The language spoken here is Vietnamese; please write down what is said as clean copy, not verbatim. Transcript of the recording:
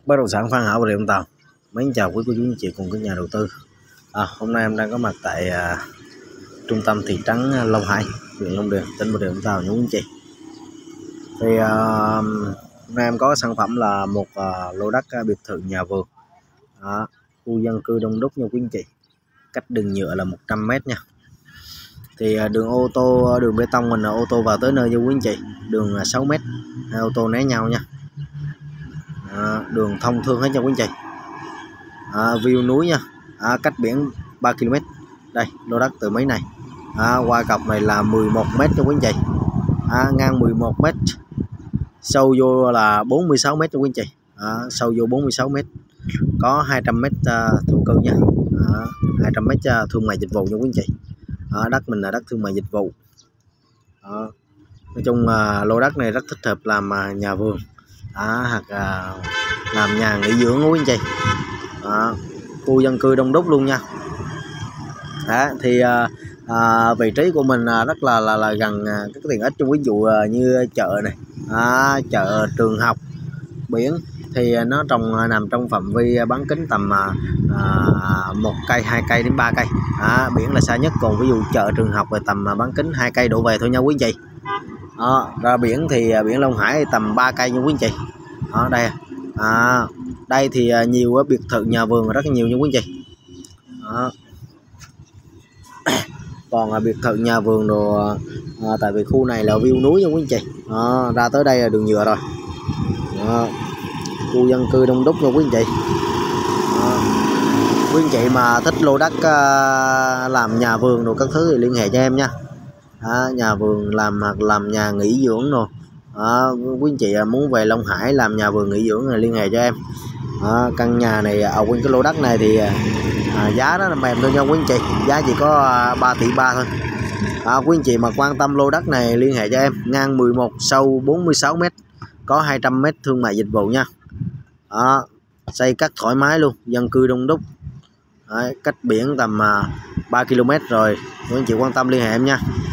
Bất động sản Phan Hảo, Bà Rịa Vũng Tàu. Mến chào quý cô chú anh chị cùng các nhà đầu tư. Hôm nay em đang có mặt tại trung tâm thị trấn Long Hải, huyện Long Điền, tỉnh Bà Rịa Vũng Tàu nha quý anh chị. Thì hôm nay em có sản phẩm là một lô đất biệt thự nhà vườn, khu dân cư đông đúc nha quý anh chị. Cách đường nhựa là 100 m nha. Thì đường ô tô, đường bê tông mình là ô tô vào tới nơi nha quý anh chị. Đường 6 m, hai ô tô né nhau nha. Đường thông thương hết nha quý anh chị. View núi nha, cách biển 3 km. Đây lô đất từ mấy này, qua cọc này là 11 m cho quý anh chị, ngang 11 m, sâu vô là 46 m cho quý anh chị. Sâu vô 46 m, có 200 m thổ cư nha, 200 m thương mại dịch vụ nha quý anh chị. Đất mình là đất thương mại dịch vụ. Nói chung lô đất này rất thích hợp làm nhà vườn, hoặc làm nhà nghỉ dưỡng quý anh chị. Khu dân cư đông đúc luôn nha. Thì vị trí của mình rất là gần các tiện ích, trong ví dụ như chợ này, chợ, trường học, biển. Thì nó nằm trong phạm vi bán kính tầm 1 cây, 2 cây đến 3 cây. Biển là xa nhất, còn ví dụ chợ, trường học là tầm bán kính 2 cây đổ về thôi nha quý anh chị. Ra biển thì biển Long Hải tầm 3 cây nha quý anh chị. Đây đây thì nhiều biệt thự nhà vườn rất nhiều nha quý anh chị. Còn biệt thự nhà vườn đồ, tại vì khu này là view núi nha quý anh chị. Ra tới đây là đường nhựa rồi. Khu dân cư đông đúc nha quý anh chị. Quý anh chị mà thích lô đất làm nhà vườn đồ các thứ thì liên hệ cho em nha. Nhà vườn làm nhà nghỉ dưỡng rồi. Quý anh chị muốn về Long Hải làm nhà vườn nghỉ dưỡng thì liên hệ cho em. Căn nhà này quên cái lô đất này thì giá đó là mềm thôi nha quý anh chị, giá chỉ có 3,3 tỷ thôi. Quý anh chị mà quan tâm lô đất này liên hệ cho em, ngang 11, sâu 46 m, có 200 m thương mại dịch vụ nha. Xây cất thoải mái luôn, dân cư đông đúc. Cách biển tầm 3 km rồi. Quý anh chị quan tâm liên hệ em nha.